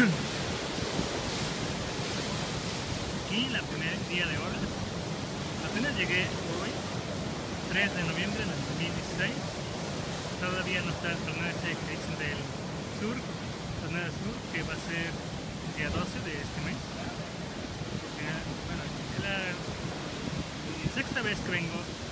Aquí la primer día de horas. Apenas llegué hoy, 3 de noviembre del 2016. Todavía no está el torneo ese que dicen del sur, torneo del sur, que va a ser el día 12 de este mes. Porque, bueno, es la sexta vez que vengo